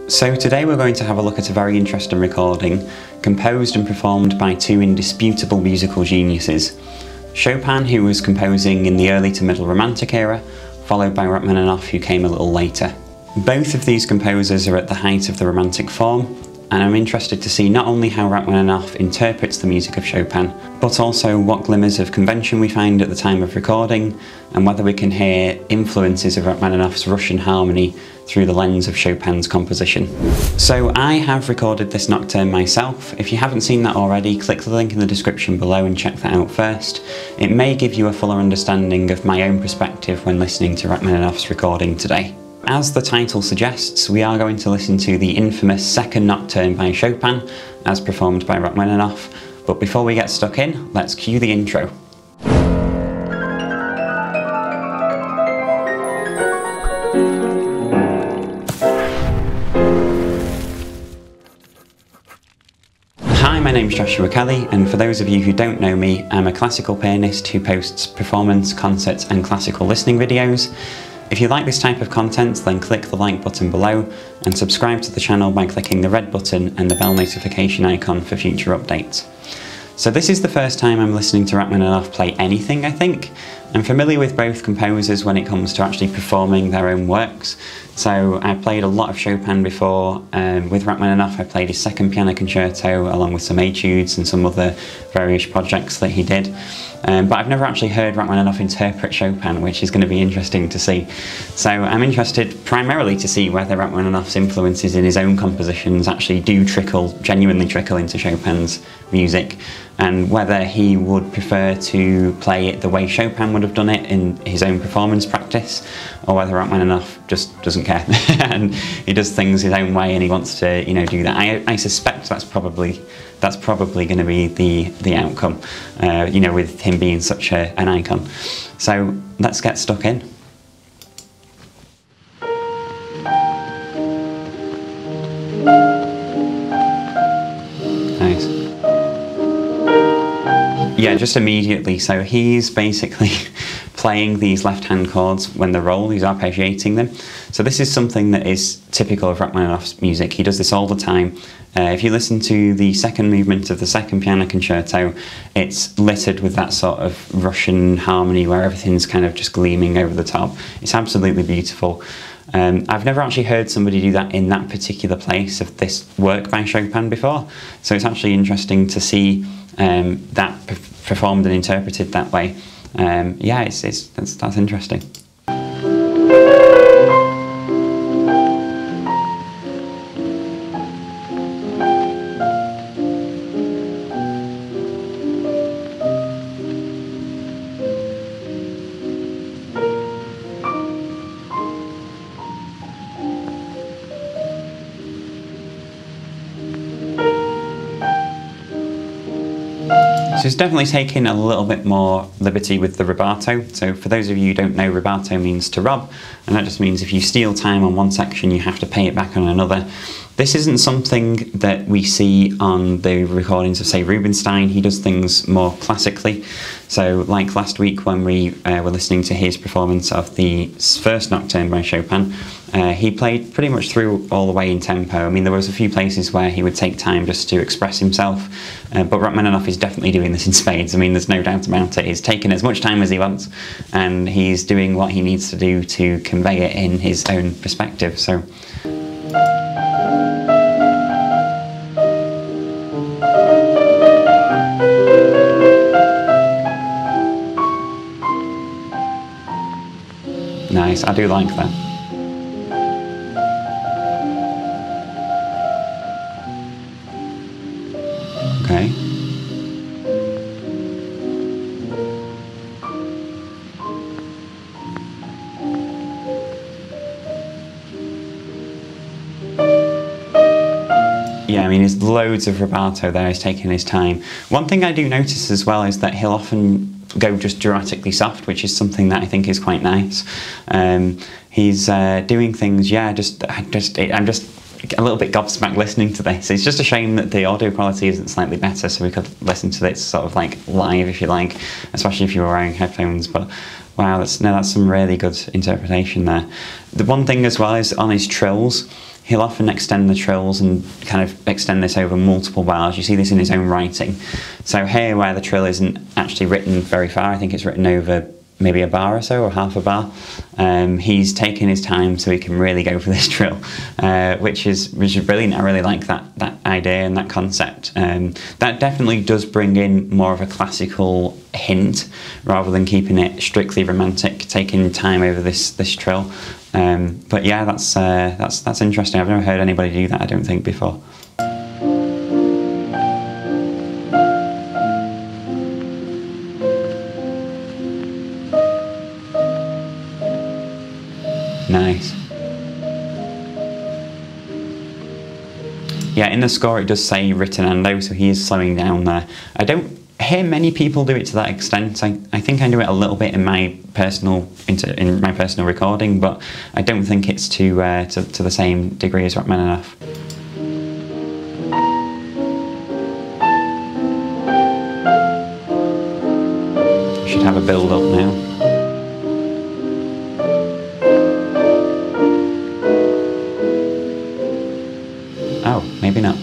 So today we're going to have a look at a very interesting recording, composed and performed by two indisputable musical geniuses. Chopin, who was composing in the early to middle Romantic era, followed by Rachmaninoff, who came a little later. Both of these composers are at the height of the Romantic form, and I'm interested to see not only how Rachmaninoff interprets the music of Chopin, but also what glimmers of convention we find at the time of recording, and whether we can hear influences of Rachmaninoff's Russian harmony through the lens of Chopin's composition. So I have recorded this nocturne myself. If you haven't seen that already, click the link in the description below and check that out first. It may give you a fuller understanding of my own perspective when listening to Rachmaninoff's recording today. As the title suggests, we are going to listen to the infamous Second Nocturne by Chopin, as performed by Rachmaninoff. But before we get stuck in, let's cue the intro. Hi, my name's Joshua Kelly, and for those of you who don't know me, I'm a classical pianist who posts performance, concerts and classical listening videos. If you like this type of content, then click the like button below and subscribe to the channel by clicking the red button and the bell notification icon for future updates. So this is the first time I'm listening to Rachmaninoff play anything, I think. I'm familiar with both composers when it comes to actually performing their own works. So I played a lot of Chopin before. With Rachmaninoff I played his second piano concerto along with some etudes and some other various projects that he did. But I've never actually heard Rachmaninoff interpret Chopin, which is going to be interesting to see. So I'm interested primarily to see whether Rachmaninoff's influences in his own compositions actually do genuinely trickle into Chopin's music, and whether he would prefer to play it the way Chopin would have done it in his own performance practice, or whether Rachmaninoff just doesn't care and he does things his own way and he wants to, do that. I suspect that's probably going to be the outcome, with him being such an icon. So let's get stuck in. Nice. Yeah, just immediately. So he's basically playing these left-hand chords when they roll, he's arpeggiating them. So this is something that is typical of Rachmaninoff's music. He does this all the time. If you listen to the second movement of the second piano concerto, it's littered with that sort of Russian harmony where everything's kind of just gleaming over the top. It's absolutely beautiful. I've never actually heard somebody do that in that particular place of this work by Chopin before, so it's actually interesting to see that performed and interpreted that way. Yeah, that's interesting. So it's definitely taking a little bit more liberty with the rubato. So for those of you who don't know, rubato means to rob, and that just means if you steal time on one section, you have to pay it back on another. This isn't something that we see on the recordings of, say, Rubinstein. He does things more classically. So like last week when we were listening to his performance of the first Nocturne by Chopin, he played pretty much through all the way in tempo. I mean, there was a few places where he would take time just to express himself, but Rachmaninoff is definitely doing this in spades. I mean, there's no doubt about it. He's taking as much time as he wants, and he's doing what he needs to do to convey it in his own perspective. So. Nice, I do like that. Okay. Yeah, I mean, there's loads of rubato there, he's taking his time. One thing I do notice as well is that he'll often go just dramatically soft, which is something that I think is quite nice. He's doing things, yeah, I'm just a little bit gobsmacked listening to this. It's just a shame that the audio quality isn't slightly better, so we could listen to this sort of like live if you like, especially if you were wearing headphones. But wow, that's some really good interpretation there. The one thing as well is on his trills, he'll often extend the trills and kind of extend this over multiple bars. You see this in his own writing. So here, where the trill isn't actually written very far, I think it's written over maybe a bar or so, or half a bar, he's taken his time so he can really go for this trill, which is brilliant. I really like that idea and that concept. That definitely does bring in more of a classical hint rather than keeping it strictly romantic, taking time over this trill. But yeah, that's interesting. I've never heard anybody do that, I don't think, before. Nice. Yeah, in the score it does say ritonando, so he is slowing down there. I don't hear many people do it to that extent. I think I do it a little bit in my personal recording, but I don't think it's to the same degree as Rachmaninoff. Should have a build up now. Oh, maybe not.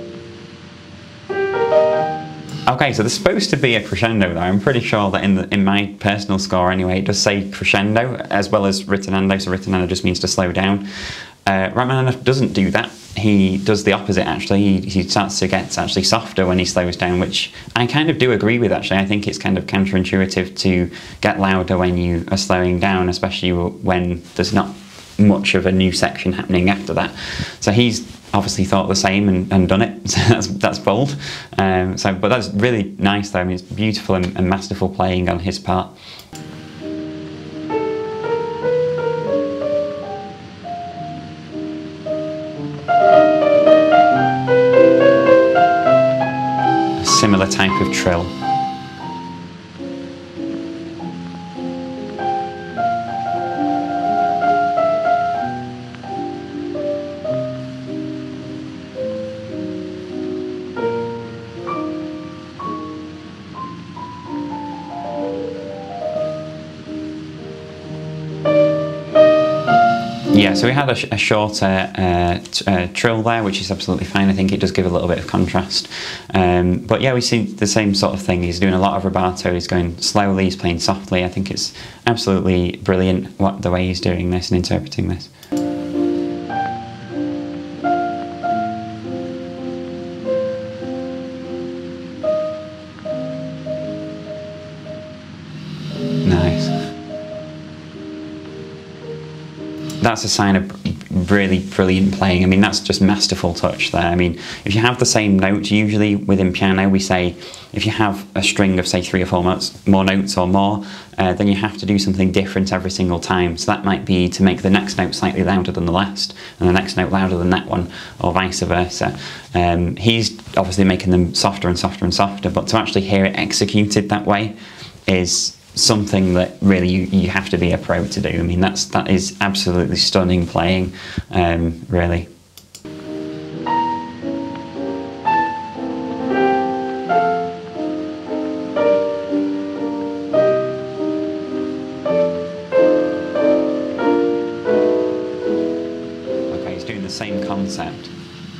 Okay, so there's supposed to be a crescendo though. I'm pretty sure that in my personal score anyway, it does say crescendo as well as ritonando, so ritonando just means to slow down. Rachmaninoff doesn't do that. He does the opposite actually. He starts to get actually softer when he slows down, which I kind of do agree with actually. I think it's kind of counterintuitive to get louder when you are slowing down, especially when there's not much of a new section happening after that. So he's obviously thought the same and done it. So that's bold. But that's really nice though. I mean, it's beautiful and masterful playing on his part. A similar type of trill. Yeah, so we had a shorter trill there, which is absolutely fine. I think it does give a little bit of contrast. But yeah, we see the same sort of thing. He's doing a lot of rubato, he's going slowly, he's playing softly. I think it's absolutely brilliant the way he's doing this and interpreting this. Nice. That's a sign of really brilliant playing. I mean, that's just masterful touch there. I mean, if you have the same note, usually within piano we say if you have a string of say 3 or 4 more notes or more, then you have to do something different every single time. So that might be to make the next note slightly louder than the last and the next note louder than that one, or vice versa. He's obviously making them softer and softer and softer, but to actually hear it executed that way is something that really you have to be a pro to do. I mean, that is absolutely stunning playing, really. Okay, he's doing the same concept.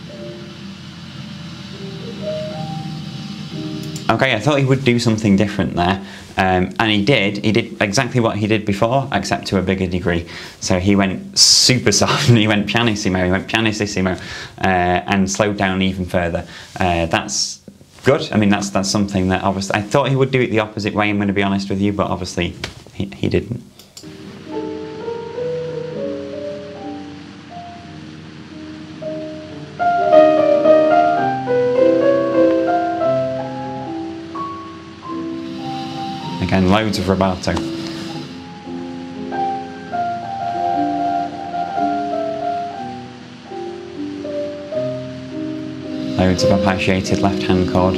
Okay, I thought he would do something different there, and he did exactly what he did before, except to a bigger degree. So he went super soft, and he went pianissimo, he went pianissimo, and slowed down even further. That's good. I mean, that's something that obviously, I thought he would do it the opposite way, I'm going to be honest with you, but obviously he didn't. Again, loads of rubato. Loads of arpeggiated left-hand chord.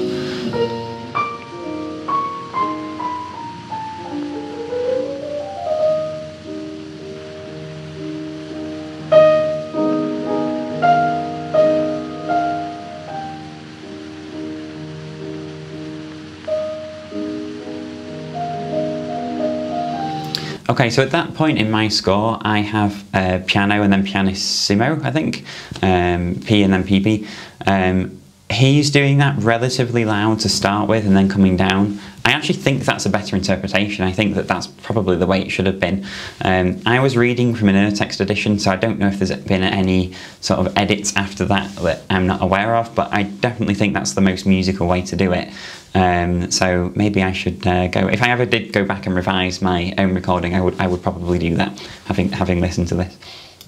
Okay, so at that point in my score, I have piano and then pianissimo, I think, P and then PP. He's doing that relatively loud to start with and then coming down. I actually think that's a better interpretation. I think that that's probably the way it should have been. I was reading from an Urtext edition, so I don't know if there's been any sort of edits after that that I'm not aware of, but I definitely think that's the most musical way to do it. So maybe I should go. If I ever did go back and revise my own recording, I would probably do that, having listened to this.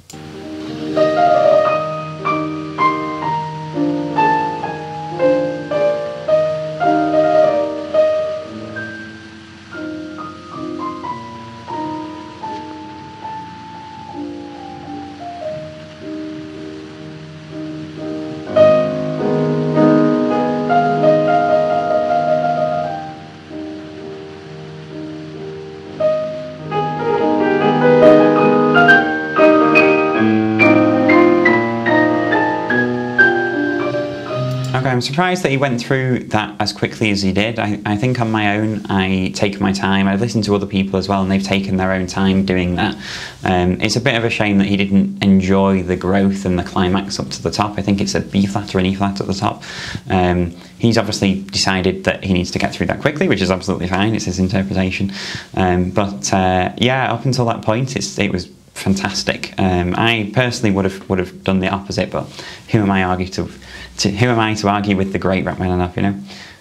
Okay, I'm surprised that he went through that as quickly as he did. I think on my own, I take my time. I've listened to other people as well, and they've taken their own time doing that. It's a bit of a shame that he didn't enjoy the growth and the climax up to the top. I think it's a B flat or an E flat at the top. He's obviously decided that he needs to get through that quickly, which is absolutely fine. It's his interpretation. Yeah, up until that point, it was fantastic. I personally would have done the opposite, but who am I to argue with the great Rachmaninoff, you know?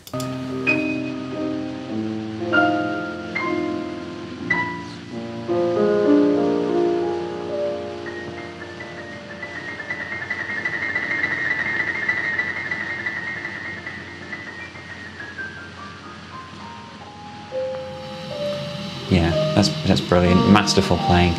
Yeah, that's brilliant, masterful playing.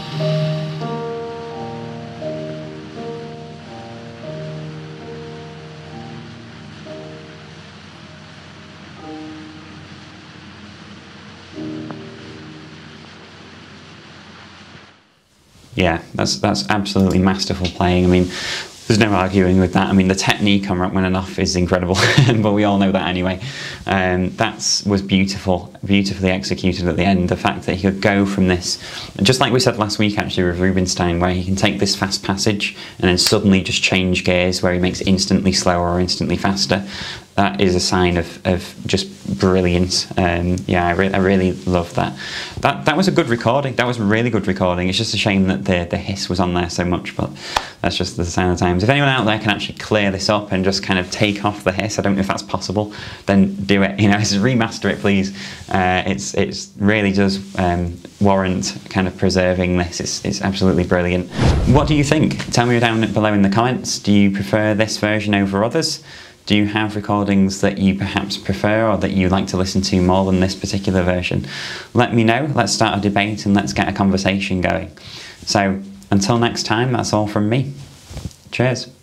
Yeah, that's absolutely masterful playing. I mean, there's no arguing with that. I mean, the technique on Rachmaninoff is incredible, but we all know that anyway. That was beautifully executed at the end. The fact that he could go from this, just like we said last week actually with Rubinstein, where he can take this fast passage and then suddenly just change gears where he makes it instantly slower or instantly faster. That is a sign of just brilliance. Yeah, I really love that. That was a good recording. That was a really good recording. It's just a shame that the hiss was on there so much, but that's just the sign of the times. If anyone out there can actually clear this up and just kind of take off the hiss, I don't know if that's possible, then do it. You know, just remaster it, please. It really does warrant kind of preserving this. It's absolutely brilliant. What do you think? Tell me down below in the comments. Do you prefer this version over others? Do you have recordings that you perhaps prefer or that you like to listen to more than this particular version? Let me know, let's start a debate and let's get a conversation going. So, until next time, that's all from me. Cheers.